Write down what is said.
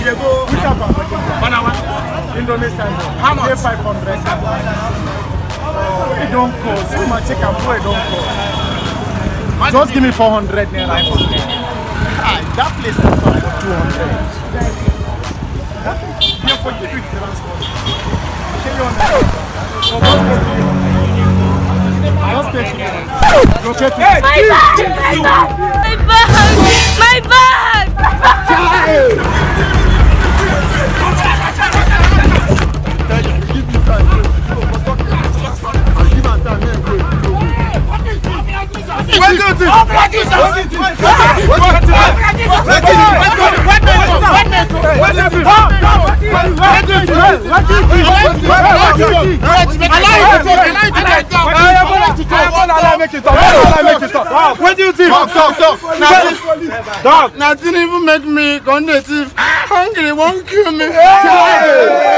they go. Which are from Banawa. Indonesian. How much? 500. It don't cost. So much chicken for it don't cost. Just give me 400 naira. That place is for 200. Here for you transport. Just take it. My bag! What do you think? Dog. Nothing even make me cognitive. Hungry won't kill me.